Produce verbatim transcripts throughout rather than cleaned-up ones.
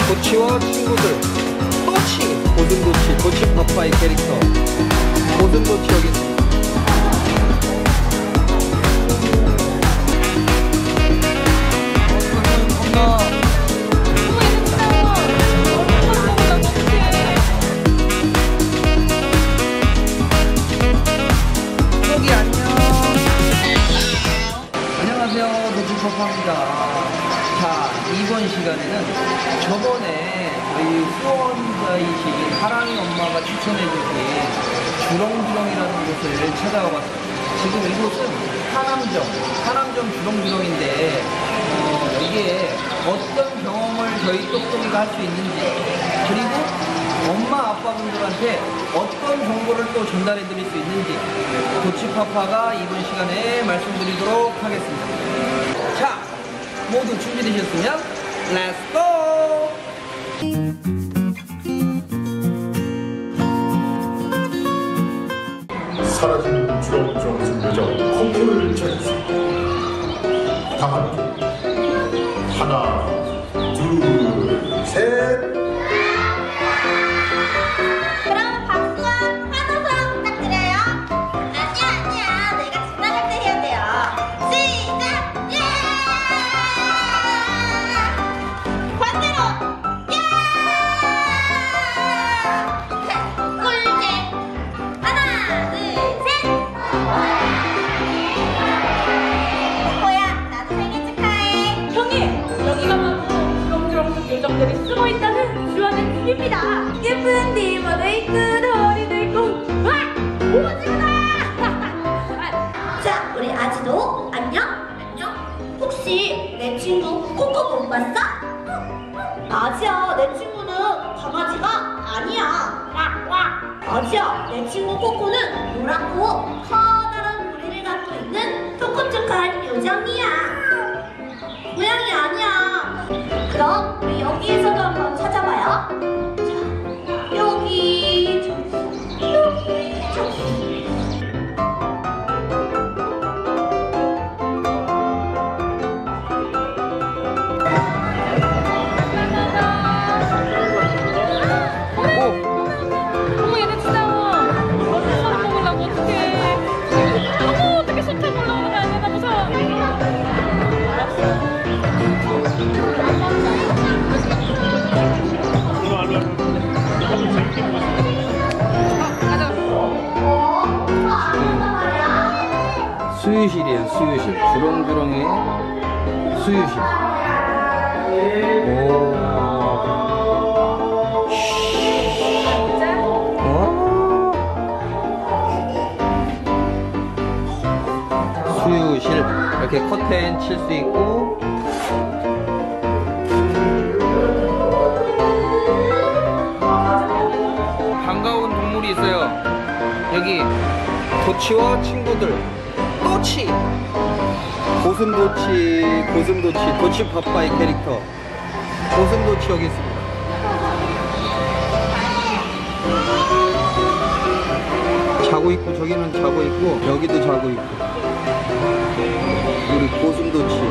도치와 친구들 도치 고슴도치 도치파파의 캐릭터 고슴도치 여기 있습니다. 자, 이번 시간에는 저번에 저희 후원자이신 하랑이 엄마가 추천해주신 주렁주렁이라는 곳을 찾아와 봤습니다. 지금 이곳은 하남점, 하남점 주렁주렁인데 어, 여기에 어떤 경험을 저희 똑똑이가 할 수 있는지, 그리고 엄마 아빠분들한테 어떤 정보를 또 전달해 드릴 수 있는지 도치파파가 이번 시간에 말씀드리도록 하겠습니다. 자, 모두 준비되셨으면 렛츠고! 사라진 주렁주렁 승려정 콩쿠르를 찾았습니다. 다 함께 하나 둘 셋. 그럼 박수와 환호성 부탁드려요. 아니야 아니야, 내가 지나갈 때 해야 돼요. 시작! 예! 반대로! 예! 꿀잼! 하나 둘 셋! 코코야, 나도 생일 축하해. 형님, 여기가 바로 주렁주렁 요정들이 쓰고 있다는 주하는 집입니다. 예쁜 디머도 있고 덜이도 있고 와! 오징어다! 자, 우리 아지도 안녕? 안녕? 혹시 내 친구 코코 못 봤어? 아지야, 내 친구는 강아지가 아니야. 아지야, 내 친구 코코는 노랗고 커다란 부리를 갖고 있는 톡톡톡한 요정이야. 고양이 아니야. 그럼 우리 여기에서도 한번 찾아봐요. 자, 여기, 여기, 저기. 어머, 얘네 진짜 손 먹으려고 어떡해. 어머, 어떻게 손 타고 올라오는 거 아니야? 나 무서워. 수유실이에요. 수유실. 주렁주렁의 수유실. 오. 수유실. 이렇게 커튼 칠 수 있고, 반가운 동물이 있어요. 여기 도치와 친구들 도치 고슴도치 고슴도치 도치파파의 캐릭터 고슴도치 여기 있습니다. 자고 있고, 저기는 자고 있고, 여기도 자고 있고. 우리 고슴도치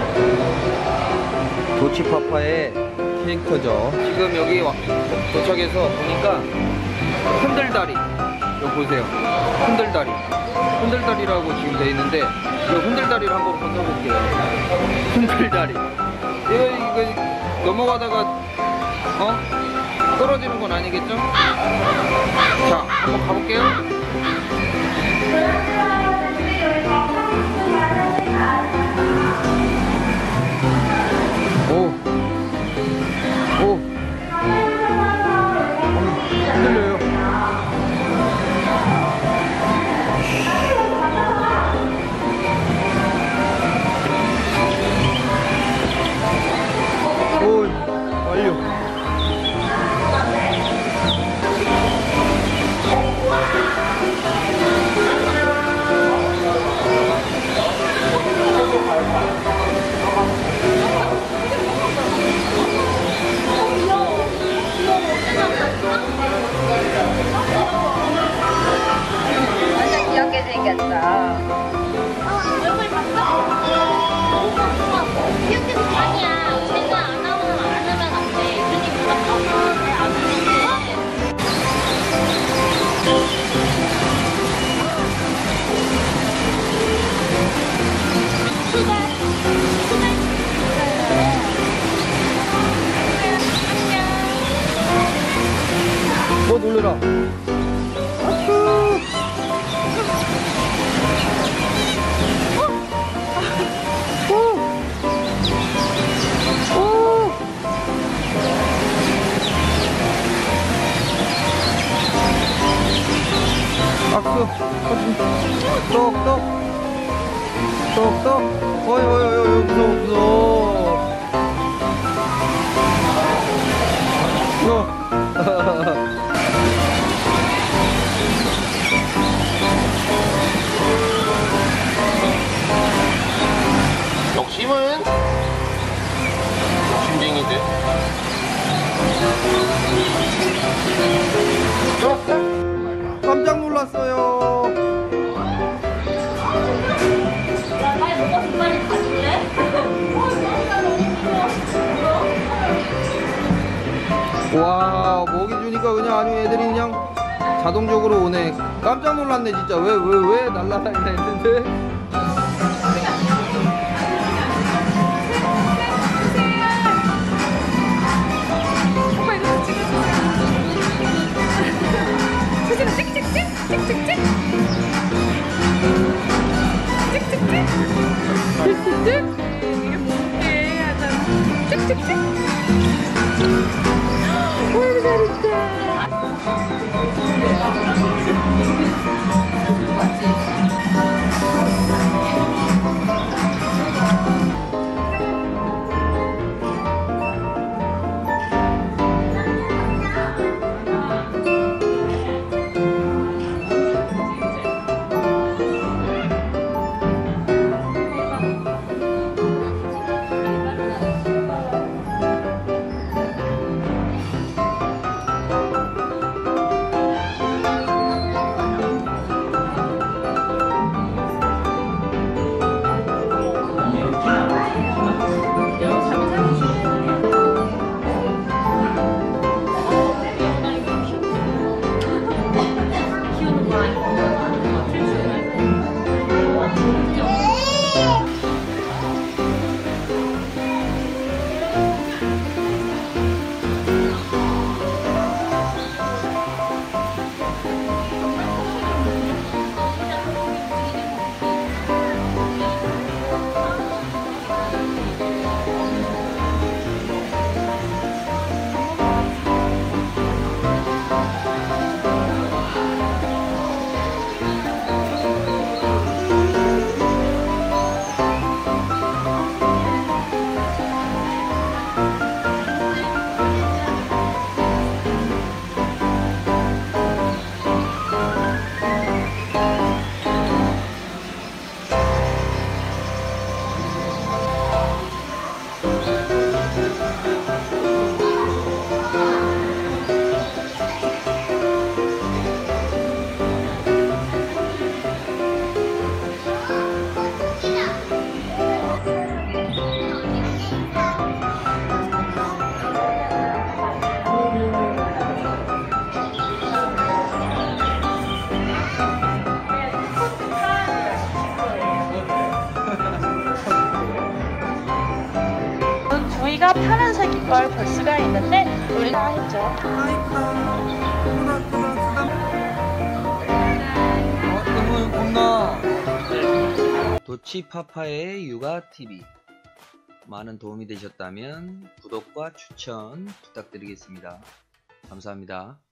도치파파의 캐릭터죠. 지금 여기 와, 도착해서 보니까 흔들다리, 이거 보세요. 흔들다리 흔들다리라고 지금 돼 있는데, 이 흔들다리를 한번 건너볼게요. 흔들다리. 이거 이거 넘어가다가 어 떨어지는 건 아니겠죠? 자, 한번 가볼게요. 오, 오, 흔들려요. 오, 완료. 얘들아. 박수. 박수. 똑똑. 똑똑. 어이 어이 어이 무서워 무서워. 무서워. 욕심은 욕심쟁이들. 깜짝 놀랐어요. 나 빨리 먹어서 빨리 가줄래? 와, 먹이 주니까 그냥 아주 애들이 그냥 자동적으로 오네. 깜짝 놀랐네 진짜. 왜 왜 왜 날라다니나 했는데. 오빠 이거 찍어주세요. 사진을 찍찍찍 찍찍찍 찍찍찍 찍찍찍 이게 뭔데 하자 찍찍찍 어이구 잘했다. 저희가 파란색인 걸 볼 수가 있는데 우리가 했죠. 어, 너무 겁나. 도치파파의 육아티비. 많은 도움이 되셨다면 구독과 추천 부탁드리겠습니다. 감사합니다.